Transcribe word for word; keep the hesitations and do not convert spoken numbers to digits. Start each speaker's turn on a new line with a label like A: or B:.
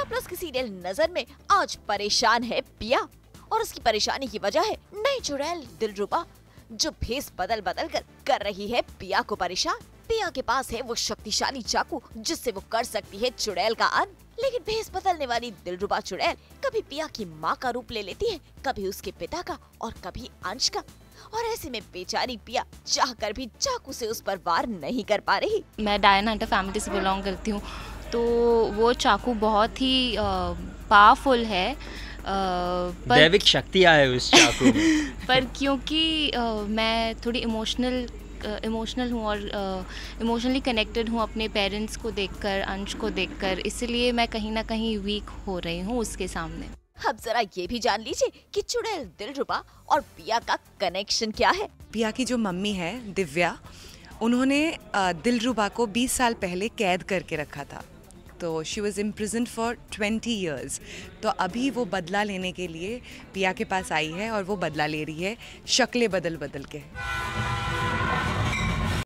A: Plus के serial नजर में आज परेशान है पिया और उसकी परेशानी की वजह है नई चुड़ैल दिलरुबा जो भेस बदल बदल कर कर रही है पिया को परेशान। पिया के पास है वो शक्तिशाली चाकू जिससे वो कर सकती है चुड़ैल का अंत, लेकिन भेस बदलने वाली दिलरुबा चुड़ैल कभी पिया की माँ का रूप ले लेती है, कभी उसके पिता का और कभी अंश का, और ऐसे में बेचारी पिया चाहकर भी चाकू से उस पर वार नहीं कर पा रही।
B: मैं डायन हंटर फैमिली से बिलोंग करती हूँ, तो वो चाकू बहुत ही पावरफुल है,
C: दैविक शक्तियाँ है उस चाकू में।
B: पर क्योंकि आ, मैं थोड़ी इमोशनल इमोशनल हूँ और इमोशनली कनेक्टेड हूँ अपने पेरेंट्स को देखकर, अंश को देखकर, इसलिए मैं कहीं ना कहीं वीक हो रही हूँ उसके सामने।
A: अब जरा ये भी जान लीजिए कि चुड़ैल दिलरुबा और पिया का कनेक्शन क्या है।
D: पिया की जो मम्मी है दिव्या, उन्होंने दिलरुबा को बीस साल पहले कैद करके रखा था, तो she was imprisoned for twenty years. तो अभी वो बदला लेने के लिए पिया के पास आई है और वो बदला ले रही है शक्लें बदल बदल के।